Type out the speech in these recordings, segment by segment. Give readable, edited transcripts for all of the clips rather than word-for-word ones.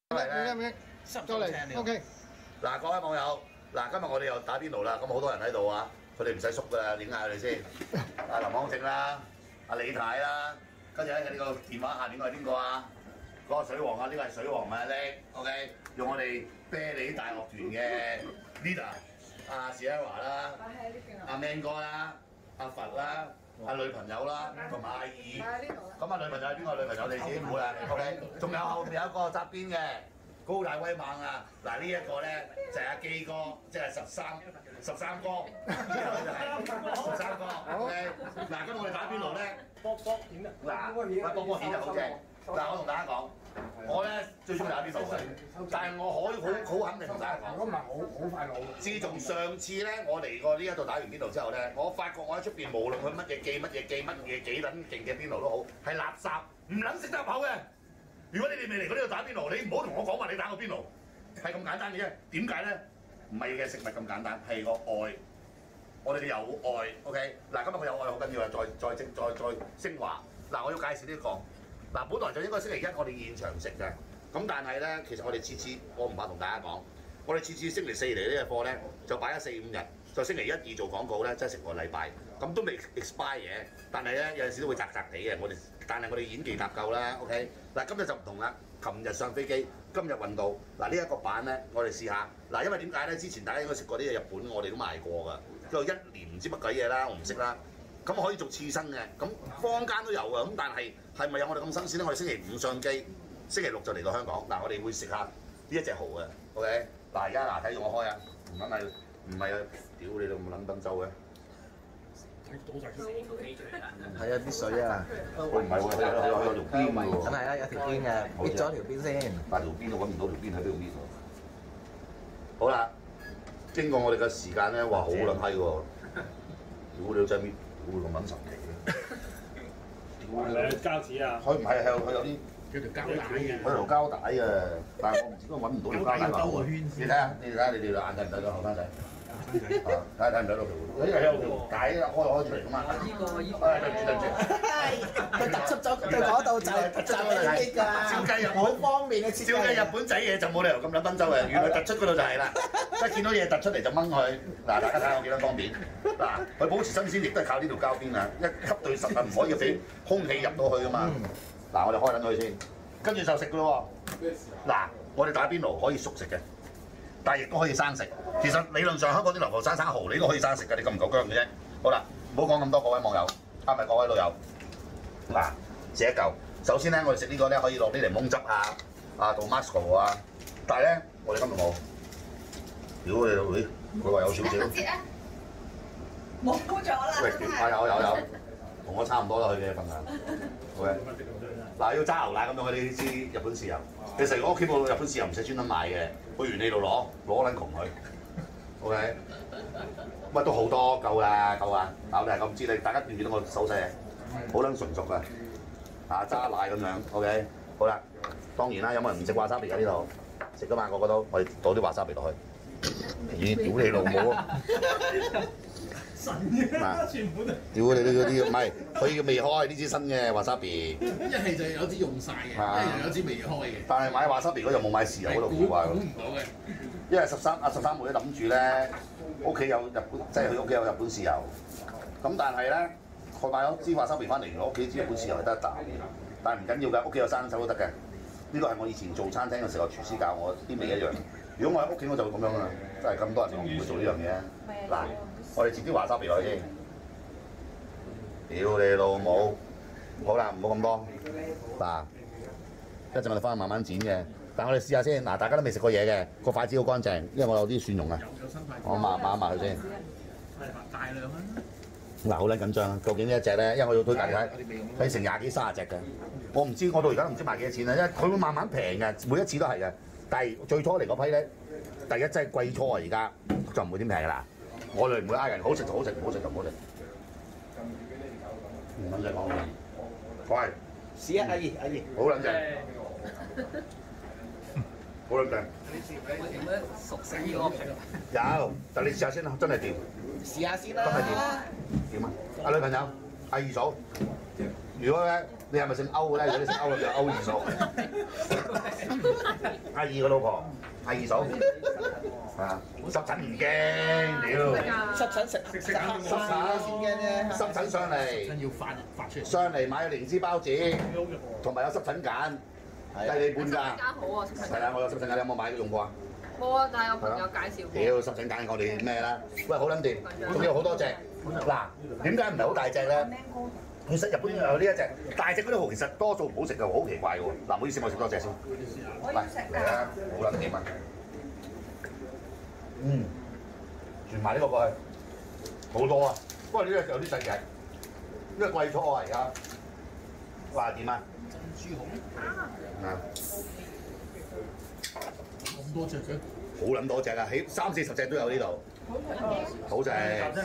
嚟再嚟 ，OK。嗱，各位網友，嗱，今日我哋又打邊爐啦，咁好多人喺度啊，佢哋唔使縮噶啦，點嗌佢哋先？阿林康正啦，阿李太啦，跟住喺呢個電話下面嗰係邊個啊？嗰個水王啊，呢個係水王咪叻 ，OK， 用我哋啤梨大樂團嘅 leader 阿史一華啦，阿 Man 哥啦，阿佛啦。阿女朋友啦，同埋阿二，咁啊女朋友係邊個？女朋友你自己估啦 ，OK。仲有後面有一個側邊嘅高大威猛啊！嗱呢一個咧就係阿基哥，即係十三哥，之後就係13哥 ，OK。嗱咁我哋打邊爐咧，波顯啊！嗱，波波顯就好正。嗱我同大家講，我咧最中意打邊爐嘅，但係我可以好肯定同大家講， 如果唔係好快老。 自從上次咧我嚟過呢一度打完邊爐之後咧，我發覺我喺出邊無論佢乜嘢記乜嘢幾撚勁嘅邊爐都好，係垃圾，唔撚食得口嘅。如果你哋未嚟過呢度打邊爐，你唔好同我講話你打過邊爐，係咁簡單嘅啫。點解咧？唔係嘅食物咁簡單，係個愛。我哋嘅有愛 ，OK。嗱，今日個有愛好緊要啊！再升華。嗱，我要介紹呢個。嗱，本來就應該星期一我哋現場食嘅，咁但係咧，其實我哋次我唔怕同大家講，我哋次星期四嚟呢個貨咧，就擺咗4、5日，就星期一、2做廣告咧，即係成個禮拜，咁都未 expire 嘅，但係咧有陣時都會雜地嘅，但係我哋演技搭夠啦 ，OK。嗱，今日就唔同啦，琴日上飛機，今日運到，嗱呢一個版咧，我哋試下，嗱因為點解咧？之前大家應該食過啲嘢日本，我哋都賣過㗎，都有1年唔知乜鬼嘢啦，我唔識啦。咁可以做刺身嘅，咁坊間都有啊。咁但係係咪有我哋咁新鮮咧？我哋星期5上機，星期6就嚟到香港。嗱，我哋會食下呢一隻蠔嘅 ，OK。嗱，而家嗱睇住我開啊，唔係啊，屌你老母撚賓州嘅， 倒晒出嚟個機出嚟啦。 係啊，啲水啊， 我唔係喎，佢有條邊嘅喎。 梗係啦，有條邊嘅，搣咗條邊先。 但條邊我揾唔到條邊喺邊度搣喎。好啦，經過我哋嘅時間咧，哇好撚閪喎，屌你老仔搣！會咁撚神奇嘅， 係咪膠紙啊？ 佢唔係，佢有啲有條膠帶嘅。 佢條膠帶嘅，但係我唔知點解揾唔到條膠帶埋喎。你睇下，你哋眼睇唔睇到後生仔？睇唔睇到條？因為有條帶開出嚟㗎嘛。對唔住。 佢突出咗對嗰度就係照計入好方便嘅設計。 照計日本仔嘢就冇理由咁撚賓州嘅，原來突出嗰度就係啦。一見到嘢突出嚟就掹佢。嗱，大家睇下我幾多方便。嗱，佢保持新鮮亦都係靠呢條膠邊啊！一吸對實啊，唔可以俾空氣入到去㗎嘛。嗱，我哋開緊佢先，跟住就食㗎咯喎。嗱，我哋打邊爐可以熟食嘅，但係亦都可以生食。其實理論上香港啲流浮生蠔你都可以生食㗎，你夠唔夠薑嘅啫。好啦，唔好講咁多，各位網友，唔係各位老友。嗱，試一嚿。首先咧，我哋食呢個咧可以落啲檸檬汁啊，Tabasco啊，但係咧我哋今日冇。屌你老味，佢話有少少。 冇咗啦！ 喂，有，同我差唔多啦，佢嘅份量。OK。嗱，要揸牛奶咁樣，你知日本豉油。其實我屋企冇日本豉油，唔使專登買嘅，去原理度攞撚窮佢。OK。乜都好多，夠啦。嗱，我哋係咁知你，大家見唔見到我手勢好撚純熟㗎。揸奶咁樣 ，OK。好啦，當然啦，有冇人唔食華沙比喺呢度？食㗎嘛，個個都，我哋倒啲華沙比落去。咦！屌你老母啊！ 神嘅，全部都。 屌你嗰啲唔係，佢未開呢支新嘅華沙比。 一係就有支用晒嘅，一係又有支未開嘅。 但係買華沙比嗰就冇買豉油嗰度估啊！ 估唔到嘅。 因為13妹諗住咧，屋企有日本，即係佢屋企有日本豉油。咁但係咧，佢買咗支華沙比翻嚟，我屋企支日本豉油係得一啖，但係唔緊要㗎，屋企有生手都得嘅。呢個係我以前做餐廳嘅時候，廚師教我啲味一樣。如果我喺屋企我就會咁樣啦，真係咁多人我唔會做呢樣嘢。嗱，我哋切啲華沙比落去先。屌你老母！好啦，唔好咁多。嗱，一陣我哋翻去慢慢剪嘅。但係我哋試下先。嗱，大家都未食過嘢嘅，個筷子好乾淨，因為我有啲蒜蓉啊。 有新筷子。 我抹佢先。 係大量啊！ 嗱，好撚緊張啊！究竟呢一隻咧，因為我要推介睇成20幾30隻嘅，我唔知我到而家都唔知賣幾多錢啦，因為佢會慢慢平嘅，每一次都係嘅。但係最初嚟嗰批咧，第一真係季初啊，而家就唔會點平㗎啦。我哋唔會呃人，好食就好食，唔好食就唔好食。唔撚使講嘅，喂， 試啊，阿姨， 好撚正，好撚正。 點樣熟食呢個皮？ 有，但你試下先啦，真係掂。 試下先啦。 真係掂。點啊？阿女朋友，阿二嫂，如果咧你係咪姓歐咧？如果你姓歐就歐二嫂。阿二個老婆，阿二嫂。啊，濕疹唔驚，屌！ 濕疹食濕疹先驚啫。 濕疹上嚟， 要發出嚟。 上嚟買靈芝包子，同埋有濕疹鹼，計你半價。 加好啊！濕疹係啊，我有濕疹鹼，你有冇買用過啊？ 冇啊，但係有朋友介紹過。 屌濕疹鹼我哋咩啦？喂，好撚掂，仲有好多隻。嗱，點解唔係好大隻咧？其實日本有呢一隻大隻嗰啲蠔，其實多數唔好食嘅，好奇怪嘅喎。嗱，唔好意思，我食多隻先。 我要食嚟啦，好撚掂啊！傳埋呢個過去，好多啊！不過呢個有啲細隻，因為貴咗啊而家。哇點啊？ 珍珠蠔啊！ 咁多隻嘅， 好撚多隻啊！起30-40隻都有呢度。好正。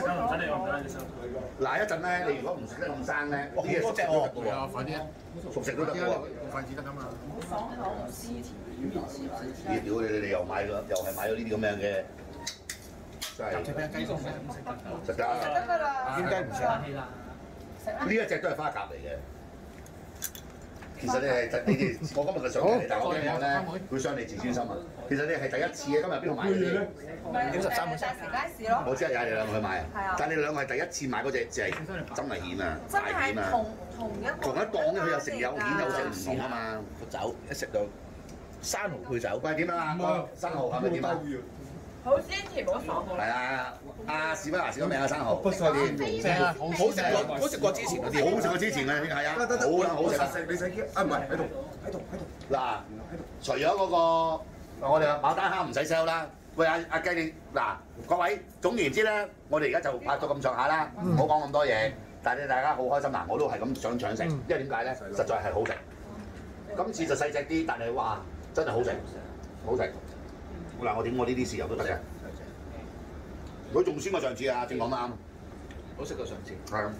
嗱一陣咧，你如果唔食得咁生咧，呢嘢熟食都得嘅喎。 快啲啊！ 熟食都得嘅喎。 筷子得㗎嘛？ 爽口唔絲甜。 咦！屌你又買咗，又係買咗呢啲咁樣嘅，真係食俾雞鬆食得。 得㗎啦。 點解唔食啊？ 呢一隻都係花甲嚟嘅。其實你係呢啲，我今日就上嚟，但係我驚講咧會傷你自尊心啊！其實你係第一次嘅，今日邊度買嘅先？ 點13本大時街市咯。 我知係你兩個去買啊係啊， 但係你兩個係第一次買嗰隻，就係真危險啊！ 真係大險啊！ 同一檔咧，佢有食有蜆有食唔同啊嘛。 個酒一食到生蠔配酒。 喂點啊？生蠔係咪點啊？ 好鮮甜，好爽口。 係啊！阿史威華史個名啊，生蠔。 正啊！ 好食過之前嗰啲。 好食過之前嘅，係啊，好啦，好食啊！ 你食啊？唔係喺度。 嗱，除咗嗰個我哋牡丹蝦唔使 sell 啦。喂阿雞你嗱各位，總言之咧，我哋而家就拍到咁上下啦，唔好講咁多嘢。但係大家好開心嗱，我都係咁想搶食，因為點解咧？實在係好食。今次就細隻啲，但係哇，真係好食，好食。嗱，我點我呢啲豉油都得嘅。佢仲鮮過上次啊，正講得啱。 好食過上次。 係啊。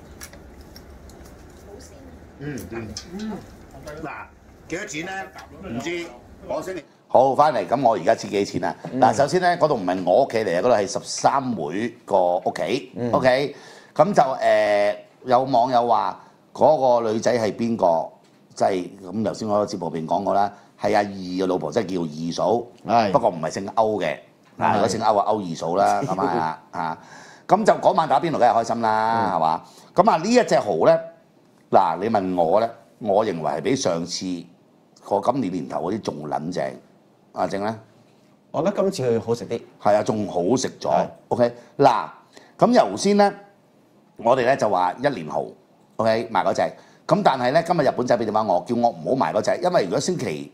嗱，幾多錢咧？唔知，我星期。好，翻嚟咁，我而家知幾錢啊？嗱，首先咧，嗰度唔係我屋企嚟嘅，嗰度係13妹個屋企。OK， 咁就有網友話嗰個女仔係邊個？即係咁頭先我個節目入邊講過啦，係阿二嘅老婆，即係叫二嫂。不過唔係姓歐嘅。嗱，如果姓歐啊，歐二嫂啦，咁啊咁就嗰晚打邊爐梗係開心啦，係嘛？咁啊呢一隻蠔咧，嗱你問我咧，我認為係比上次個今年年頭嗰啲仲撚正。阿正咧， 我覺得今次佢好食啲。 係啊，仲好食咗。OK， 嗱，咁頭先咧，我哋咧就話1年蠔 ，OK 賣嗰隻。咁但係咧，今日日本仔俾電話我，叫我唔好賣嗰隻，因為如果星期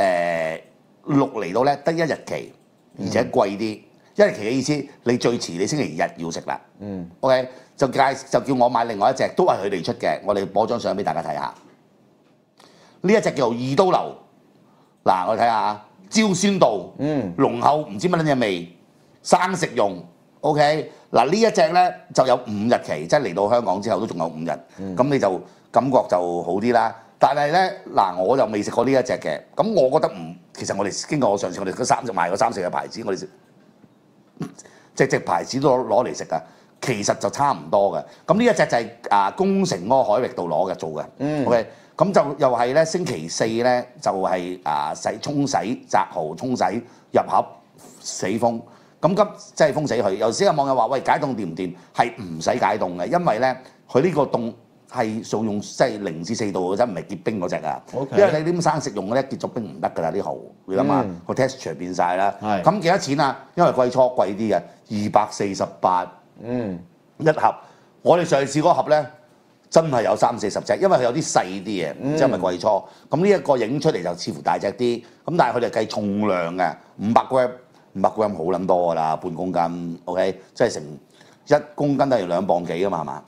6嚟到咧，得1日期，而且貴啲。1日期嘅意思，你最遲你星期日要食啦。OK， 就叫我買另外一隻，都係佢哋出嘅。我哋播張相俾大家睇下。呢一隻叫做二刀流。嗱，我哋睇下。焦酸度，濃厚唔知乜撚嘢味，生食用 ，OK。嗱呢一隻咧就有5日期，即係嚟到香港之後都仲有5日，咁你就感覺就好啲啦。但係咧嗱，我就未食過呢一隻嘅，咁我覺得唔，其實我哋經過上次我哋嗰賣嗰3、4個牌子，我哋隻牌子都攞嚟食啊，其實就差唔多嘅。咁呢一隻就係宮城嗰個海域度攞嘅做嘅 ，OK。咁就又係咧，星期4咧就係沖洗摘蠔，沖洗入盒死封。咁即係封死佢。有時有網友話：喂，解凍掂唔掂？係唔使解凍嘅，因為咧佢呢個凍係數用即係0至4度嘅啫，唔係結冰嗰隻啊。因為你啲生食用咧結咗冰唔得㗎啦啲蠔，你諗下個 texture 變晒啦。咁幾多錢啊？因為貴啲嘅248，一盒。我哋上次嗰盒咧。真係有30-40隻，因為佢有啲細啲嘅，唔知係咪貴初。咁呢一個影出嚟就似乎大隻啲，咁但係佢哋計重量嘅500 gram 好撚多㗎啦，半公斤 ，OK， 即係成1公斤都係2磅幾㗎嘛，係嘛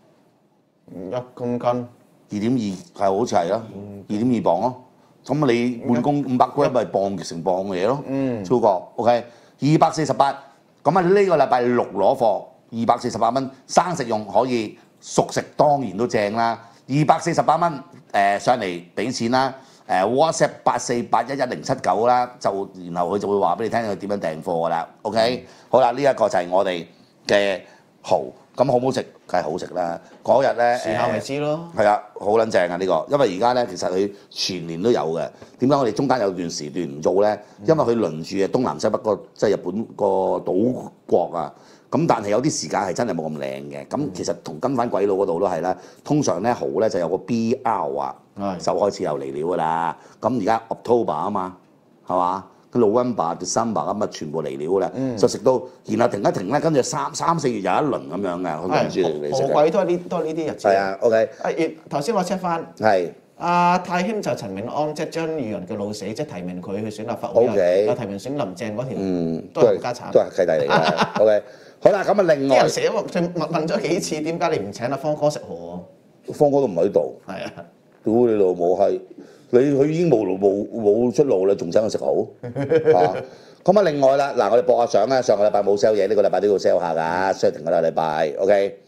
？1公斤2.2係好似係咯，2.2磅咯。咁你半公500 gram 咪磅成磅嘅嘢咯，超過 OK 248。咁啊呢個禮拜6攞貨248蚊，生食用可以。熟食當然都正啦，248蚊上嚟俾錢啦，WhatsApp 84811079啦，就然後佢就會話俾你聽佢點樣訂貨㗎啦 ，OK， 好啦，呢一個就係我哋嘅蠔咁好唔好食？梗係好食啦！嗰日咧試下咪知咯。 係啊，好撚正啊呢個，因為而家咧其實佢全年都有嘅。點解我哋中間有段時段唔做咧？因為佢輪住嘅東南西北個即係日本個島國啊。咁但係有啲時間係真係冇咁靚嘅。咁其實同跟翻鬼佬嗰度都係啦。通常咧蠔咧就有個 BR 啊，就開始有嚟料㗎啦。咁而家 October 啊嘛，係嘛？November、December 咁啊，全部嚟料啦，就食到，然後停一停咧，跟住三四月又一輪咁樣嘅，佢跟住嚟食嘅。 好貴都係呢啲日子。 係啊，OK。 頭先我 check 翻。 係。 阿太興就陳明安，即係張宇人嘅老死，即係提名佢去選立法會。 OK。 有提名選林鄭嗰條，都係家產。 都係契弟嚟嘅。OK。好啦，咁啊另外。 啲人成日問咗幾次，點解你唔請阿方哥食蠔？ 方哥都唔喺度。係啊。屌你老母閪！佢已經冇出路啦，仲請佢食蠔啊！咁啊，另外啦，嗱，我哋播下相啦。上個禮拜冇 sell 嘢，呢個禮拜都要 sell 下㗎，所以停個禮拜 ，OK。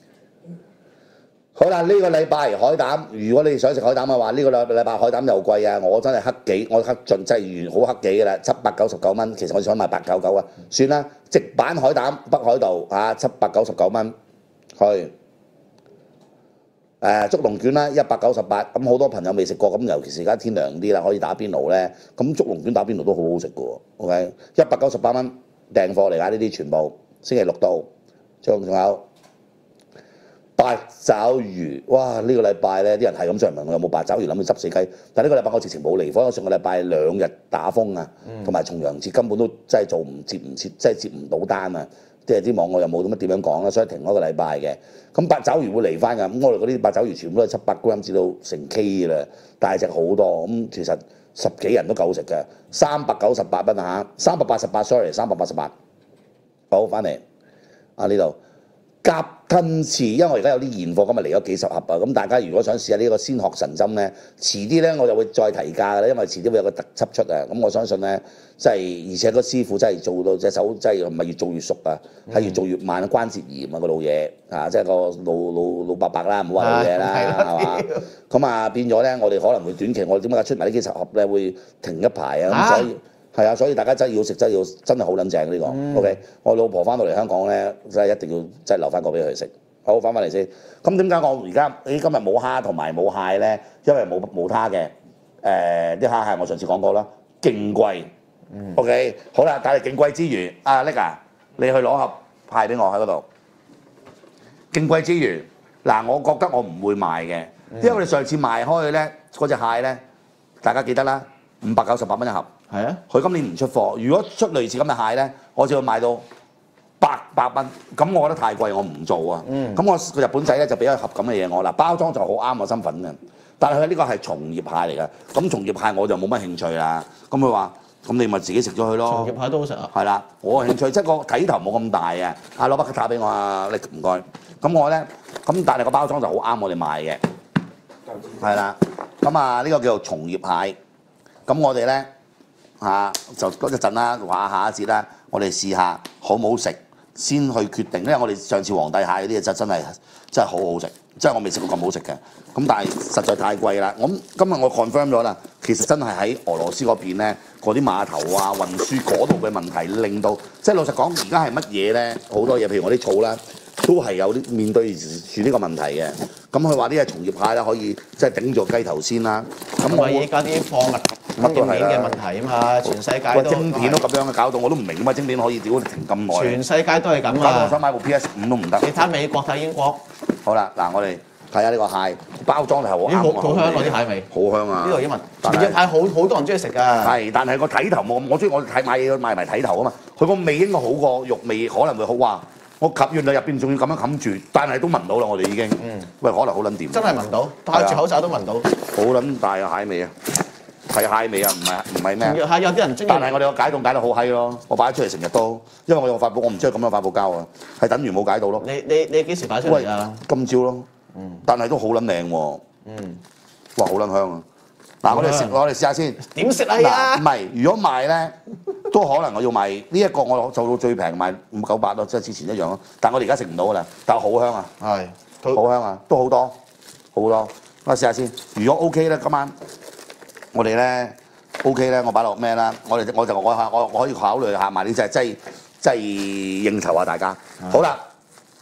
好啦，呢個禮拜海膽，如果你想食海膽嘅話，呢個禮拜海膽又貴啊！我真係黑幾，我黑盡真係完好黑幾㗎啦，799蚊。其實我想賣899啊，算啦，直板海膽北海道啊，799蚊去。竹龍卷啦，198，咁好多朋友未食過，咁尤其是而家天涼啲啦，可以打邊爐咧。咁竹龍卷打邊爐都好好食嘅喎，OK，198蚊訂貨嚟㗎，呢啲全部星期六到。仲有八爪魚，哇！呢個禮拜咧啲人係咁上嚟問我有冇八爪魚，諗住執死雞，但係呢個禮拜我直情冇嚟，因為上個禮拜2日打風啊，同埋重陽節根本都真係接唔切，真係接唔到單啊！即係啲網我又冇咁乜點樣講啦，所以停咗一個禮拜嘅。咁八爪魚會嚟翻㗎，咁我哋嗰啲八爪魚全部都係700g至到成 K 㗎啦，大隻好多。咁其實10幾人都夠食嘅，398蚊啊嚇，388，sorry，388。好，翻嚟啊呢度。甲吞翅，因為我而家有啲現貨，今日嚟咗幾十盒啊！咁大家如果想試下呢個鮮殼神針咧，遲啲咧我就會再提價嘅啦，因為遲啲會有個特輯出啊！咁我相信咧，即係而且個師傅真係做到隻手真係唔係越做越熟啊，係越做越慢，關節炎啊個老嘢啊，即係個老伯伯啦，唔好話老嘢啦，係嘛？咁啊變咗咧，我哋可能會短期我哋點解出埋呢幾十盒咧會停一排啊？咁所以。係啊，所以大家真係要食，真係好撚正呢個。OK， 我老婆翻到嚟香港咧，真係一定要真係留翻個俾佢食。好，翻返嚟先。咁點解我而家今日冇蝦同埋冇蟹咧？因為冇蝦嘅。啲蝦蟹我上次講過啦，勁貴。OK， 好啦，但係勁貴之餘，阿 Nick 啊，你去攞盒蟹俾我喺嗰度。勁貴之餘，嗱，我覺得我唔會賣嘅，因為我哋上次賣開嘅咧，嗰隻蟹咧，大家記得啦，598蚊一盒。係啊，佢今年唔出貨。如果出類似咁嘅蟹咧，我就要賣到800蚊。咁我覺得太貴，我唔做啊。咁我個日本仔咧就俾一盒咁嘅嘢我啦，包裝就好啱我身份嘅。但係佢呢個係松葉蟹嚟㗎，咁松葉蟹我就冇乜興趣啦。咁佢話：咁你咪自己食咗佢咯。 松葉蟹都好食啊。係啦，我興趣即係個睇頭冇咁大啊。攞筆打俾我啊，你唔該。咁我咧，咁但係個包裝就好啱我哋賣嘅。係啦，咁啊呢個叫做松葉蟹。咁我哋咧。就嗰一陣啦，話下一節啦，我哋試下好唔好食，先去決定。因為我哋上次皇帝蟹嗰啲嘢真係好好食，真係我未食過咁好食嘅。咁但係實在太貴啦。咁今日我 confirm 咗啦，其實真係喺俄羅斯嗰邊咧，嗰啲碼頭啊、運輸嗰度嘅問題，令到即係老實講，而家係乜嘢咧？好多嘢，譬如我啲草啦，都係有啲面對住呢個問題嘅。咁佢話呢隻松葉蟹咧可以即係頂住雞頭先啦。咁我而家啲貨物乜都係嘅問題啊嘛，全世界都晶片都咁樣嘅，搞到我都唔明啊嘛，晶片可以屌停咁耐。 全世界都係咁啊！ 我想買部 PS5都唔得。 你睇美國睇英國。 好啦，嗱我哋睇下呢個蟹包裝係好啱我。 好香喎啲蟹味。好香啊！呢個英文。松葉蟹好多人中意食㗎。係，但係個睇頭冇，我中意我睇買嘢買埋睇頭啊嘛。佢個味應該好過肉味，可能會好哇！我冚完啦，入邊仲要咁樣冚住，但係都聞到啦，我哋已經。喂，可能好撚掂。真係聞到，戴住口罩都聞到。好撚大嘅蟹味啊！係蟹味啊，唔係咩？係有啲人中意。但係我哋個解凍解得好閪咯，我擺出嚟成日都，因為我用發泡，我唔中意咁樣發泡膠啊，係等於冇解到咯。你幾時擺出嚟啊？今朝咯。但係都好撚靚喎。哇，好撚香啊！嗱，我哋試下先。點食啊？嗱，唔係，如果賣咧，都可能我要賣呢一個，我做到最平賣598咯，即係之前一樣咯。但係我哋而家食唔到㗎啦，但係好香啊。係。好香啊，都好多，好多。我試下先，如果 OK 咧，今晚。我哋咧 OK 咧，我擺落咩啦？我可以考慮下埋呢隻，即係應酬下大家。好啦，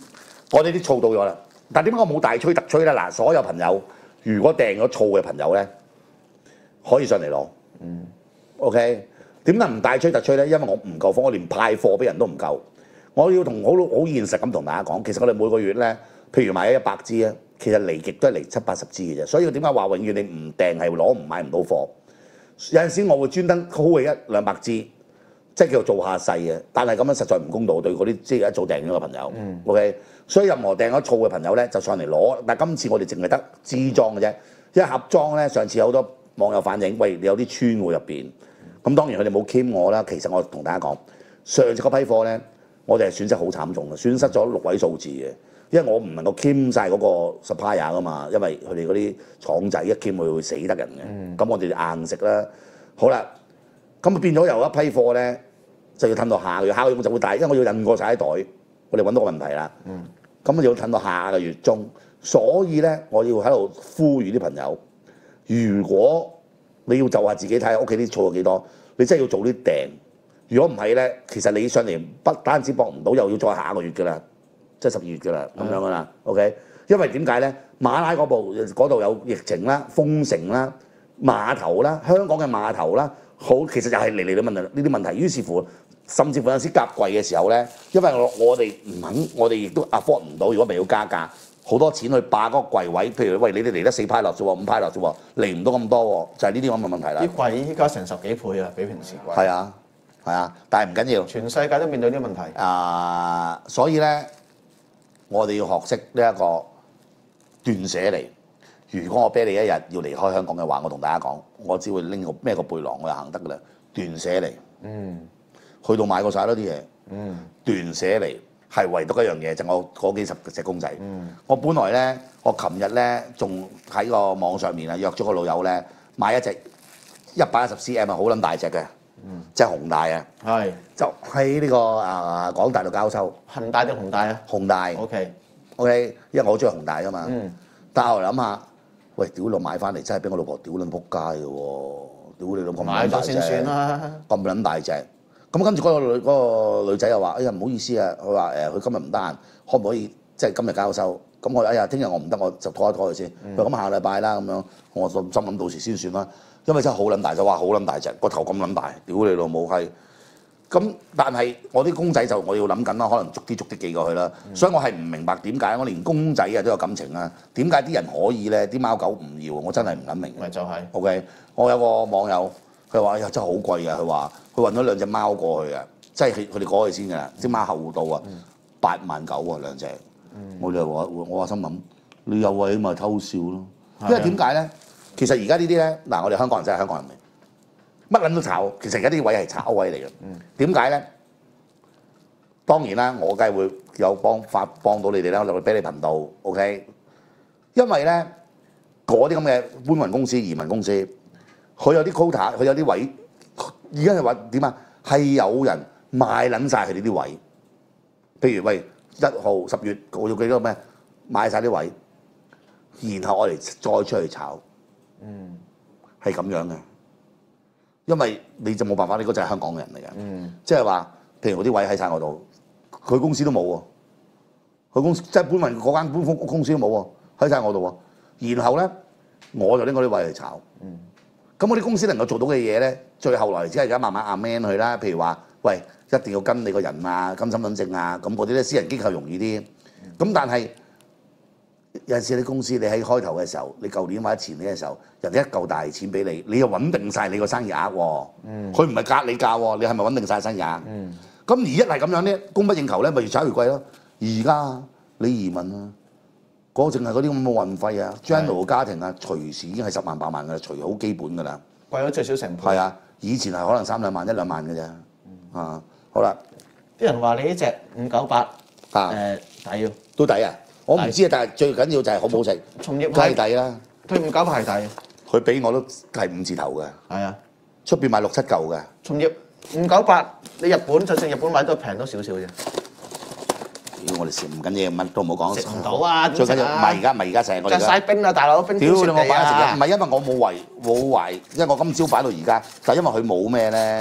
我哋啲醋到咗啦。但點解我冇大吹特吹咧？嗱，所有朋友如果訂咗醋嘅朋友咧，可以上嚟攞。OK， 點解唔大吹特吹咧？因為我唔夠貨，我連派貨俾人都唔夠。我要同好現實咁同大家講，其實我哋每個月咧，譬如買咗100支咧，其實嚟極都係嚟70-80支嘅啫。所以點解話永遠你唔訂係買唔到貨？有陣時我會專登 hold 起100-200支，即係叫做下勢嘅。但係咁樣實在唔公道對嗰啲即係一早訂咗嘅朋友。OK， 所以任何訂咗醋嘅朋友咧，就上嚟攞。但係今次我哋淨係得支裝嘅啫，一盒裝咧，上次有好多網友反映，喂，你有啲穿喎入邊。咁當然佢哋冇 claim 我啦。其實我同大家講，上次嗰批貨咧，我哋係損失好慘重嘅，損失咗6位數字嘅，因為我唔能夠 claim 曬嗰個 supplier 噶嘛，因為佢哋嗰啲廠仔一 claim 佢會死得人嘅。咁我哋硬食啦。好啦，咁變咗由一批貨咧，就要褪到下個月，下個月我就會大，因為我要印過晒啲袋，我哋揾到個問題啦。咁我要褪到下個月中，所以咧我要喺度呼籲啲朋友，如果你要就下自己睇下屋企啲醋有幾多，你真係要早啲訂。如果唔係咧，其實你上嚟不單止博唔到，又要再下個月㗎啦，即係12月㗎啦，咁樣㗎啦。OK， 因為點解咧？馬拉嗰度有疫情啦、封城啦、碼頭啦、香港嘅碼頭啦，其實又係嚟問呢啲問題。於是乎，甚至乎有時夾貴嘅時候咧，因為我哋唔肯，我哋亦都 afford 唔到。如果咪要加價，好多錢去霸嗰個櫃位，譬如喂你哋嚟得4派落啫喎，5派落啫喎，嚟唔到咁多喎，就係呢啲咁嘅問題啦。 啲櫃依家成10幾倍啊，比平時貴。 係啊，係啊，但係唔緊要。 全世界都面對呢啲問題。 所以咧，我哋要學識呢一個斷捨離。如果我俾你一日要離開香港嘅話，我同大家講，我只會拎個孭個背囊，我就行得㗎啦。斷捨離。去到買過晒嗰啲嘢。斷捨離。係唯獨一樣嘢，就我嗰幾十隻公仔。我本來咧，我琴日咧仲喺個網上面啊約咗個老友咧買一隻110cm 啊，好撚大隻嘅，即係紅大啊。係。就喺呢個港大度交收。 恒大定紅大啊？ 紅大。OK， 因為我好中意紅大㗎嘛。但係我諗下，喂，屌你買翻嚟真係俾我老婆屌撚撲街嘅喎，屌你老婆咁撚大隻。買咗先算啦。咁撚大隻。咁跟住嗰個女仔又話：哎呀唔好意思啊，佢話佢今日唔得閒，可唔可以即係今日交收？咁我哎呀聽日我唔得，我就拖一拖佢先。佢咁下禮拜啦咁樣，我心諗到時先算啦。因為真係好撚大隻，哇好撚大隻，個頭咁撚大，屌你老母閪！咁但係我啲公仔就我要諗緊啦，可能逐啲寄過去啦。所以我係唔明白點解我連公仔啊都有感情啊？點解啲人可以咧，啲貓狗唔要？我真係唔撚明。 咪就係。 OK， 我有個網友。佢話：哎呀，真係好貴啊！佢話佢運咗2隻貓過去啊，即係佢哋過去先㗎啦，隻貓後到啊，89000啊2隻。我話心諗，你有位咪偷笑咯。因為點解咧？其實而家呢啲咧，嗱我哋香港人真係香港人嚟，乜撚都炒。其實而家啲位係炒位嚟嘅。點解咧？當然啦，我梗係會有幫到你哋啦，我俾你頻道 OK。因為咧嗰啲咁嘅搬運公司、移民公司。佢有啲 quota， 佢有啲位，而家係話點啊？係有人買撚晒佢哋啲位，譬如喂1號10月我要幾多咩？買晒啲位，然後我哋再出去炒，係咁樣嘅。因為你就冇辦法，你嗰就係香港嘅人嚟嘅，即係話譬如我啲位喺晒我度，佢公司都冇喎，佢公司即係搬運嗰間搬屋公司都冇喎，喺晒我度喎。然後咧，我就拎嗰啲位嚟炒。咁我啲公司能夠做到嘅嘢咧，最後來只係而家慢慢 amend 佢啦。譬如話，喂，一定要跟你個人啊，跟身份證啊，咁嗰啲咧私人機構容易啲。咁但係有陣時啲公司你喺開頭嘅時候，你舊年或者前年嘅時候，人哋一嚿大錢俾你，你又穩定晒你個生意額喎。佢唔係格你價喎，你係咪穩定晒生意額？咁而一係咁樣咧，供不應求咧，咪越炒越貴咯。而家你移民啊！嗰淨係嗰啲咁嘅運費啊 ，general 家庭啊，隨時已經係10萬8萬㗎啦，隨好基本㗎啦。 貴咗最少成倍。係啊，以前係可能3兩萬1兩萬嘅啫。好啦。 啲人話你呢隻598抵要。都抵啊！我唔知啊，但係最緊要就係好唔好食。 松葉梗係抵啦。 佢598係抵。佢俾我都係5字頭嘅。 係啊。 出邊賣6、7嚿嘅。 松葉598，你日本就算日本買都平多少少啫。 我哋食唔緊要，乜都唔好講。 食唔到啊！ 最緊要唔係而家成日我哋。就晒冰啦，大佬冰。 屌你我擺咗成日，唔係因為我冇懷，因為我今朝擺到而家，但係因為佢冇咩咧，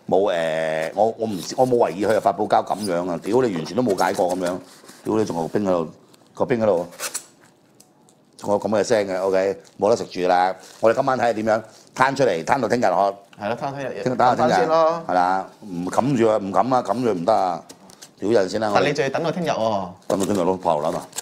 冇我冇懷疑佢係發泡膠咁樣啊！屌你完全都冇解過咁樣，屌你仲有冰喺度，個冰喺度，仲有咁嘅聲嘅 ，OK， 冇得食住啦！我哋今晚睇下點樣攤出嚟，攤到聽日我係咯，攤聽日聽下聽日先咯。 係啦，唔冚住啊，唔冚啊，冚住唔得啊！屌人先啦！ 但你就要等到聽日喎。 等到聽日咯，炮樓啊！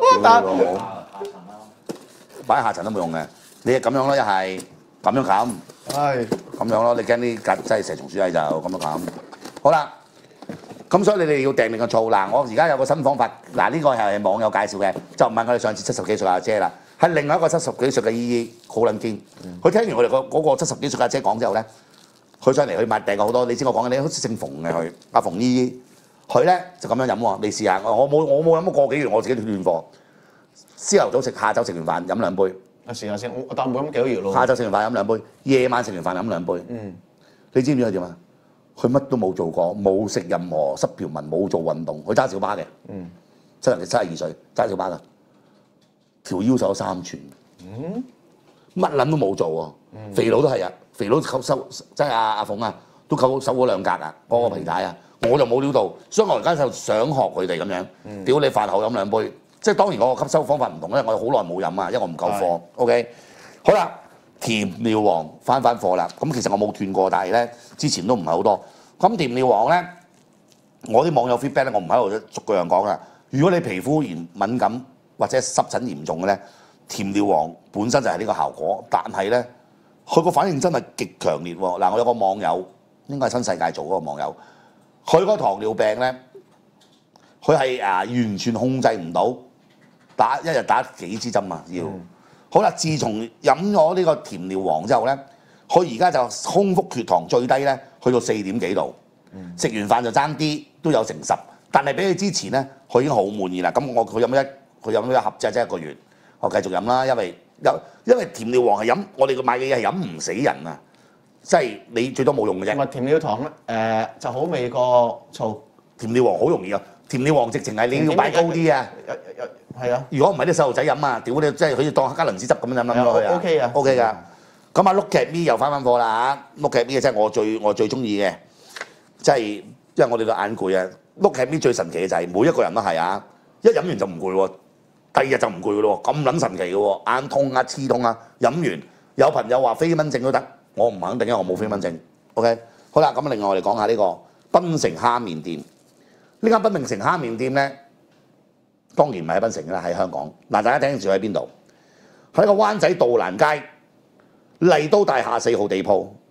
擺下層都冇用嘅，你係咁樣咯，一係咁樣冚。 係咁樣咯，你驚啲曱真係蛇蟲鼠蟻就咁樣咁。好啦，咁所以你哋要訂定個醋嗱，我而家有個新方法，嗱呢個係網友介紹嘅，就唔係我哋上次70幾歲阿姐啦，係另外一個70幾歲嘅姨姨，好撚堅。佢聽完我哋嗰個70幾歲阿姐講之後咧，佢上嚟佢買訂過好多，你知我講嘅，你好似姓馮嘅佢，阿馮姨姨，佢咧就咁樣飲喎，你試下，我冇飲過個幾月，我自己斷貨，朝頭早食，下晝食完飯飲2杯。 試下先，我當冇咁幾個月咯。 下晝食完飯飲2杯，夜晚食完飯飲2杯。你知唔知佢點啊？佢乜都冇做過，冇食任何濕條紋，冇做運動，佢揸小巴嘅。72歲揸小巴㗎，條腰瘦咗3寸。乜撚都冇做喎。肥佬都係啊，肥佬收即係阿鳳啊，都收咗2格啊，嗰個皮帶啊，我就冇料到，所以我而家就想學佢哋咁樣。屌你飯後飲2杯。即係當然我個吸收方法唔同，因為我好耐冇飲啊，因為我唔夠貨。OK， 好啦，甜尿黃翻貨啦。咁其實我冇斷過，但係咧之前都唔係好多。咁甜尿黃咧，我啲網友 feedback 咧，我唔喺度逐個樣講啦。如果你皮膚炎敏感或者濕疹嚴重嘅咧，甜尿黃本身就係呢個效果，但係咧佢個反應真係極強烈喎。嗱，我有個網友應該係新世界做嗰個網友，佢個糖尿病咧，佢係完全控制唔到。一日打幾支針啊？要好啦！自從飲咗呢個甜尿黃之後咧，佢而家就空腹血糖最低咧，去到4點幾度。食完飯就爭啲，都有成10。但係比佢之前咧，佢已經好滿意啦。咁佢飲咗一盒啫，即係1個月。我繼續飲啦，因為甜尿黃係飲我哋買嘅嘢係飲唔死人啊！即係你最多冇用嘅啫。 甜尿糖咧就好味過醋。甜尿黃好容易啊！甜尿黃直情係你要擺高啲啊！ 係啊！ 如果唔係啲細路仔飲啊，屌你即係好似當黑加侖子汁咁樣飲落去啊 ！OK 啊 ，OK 㗎。咁啊，Look at me 又翻貨啦嚇！Look at me 真係我最中意嘅，即係因為我哋個眼攰啊。Look at me 最神奇嘅就係每一個人都係啊，一飲完就唔攰喎，第二日就唔攰㗎咯喎，咁撚神奇嘅喎，眼痛啊、刺痛啊，飲完有朋友話飛蚊症都得，我唔肯定，因為我冇飛蚊症。OK， 好啦，咁另外我哋講下呢個檳城蝦麵店。呢間檳城蝦麵店咧。當然唔係喺檳城啦，喺香港。嗱，大家聽住喺邊度？喺個灣仔道蘭街麗都大廈4號地鋪。